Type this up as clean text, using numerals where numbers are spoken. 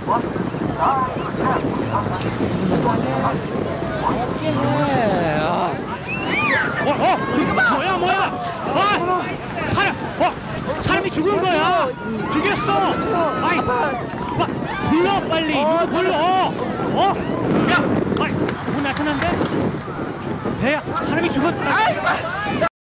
이거 뭐야? 사람이 죽은 거야. 죽였어. 아이, 불러 빨리. 누구 불러? 야, 아이, 뭐 나타난데? 배야, 사람이 죽었다.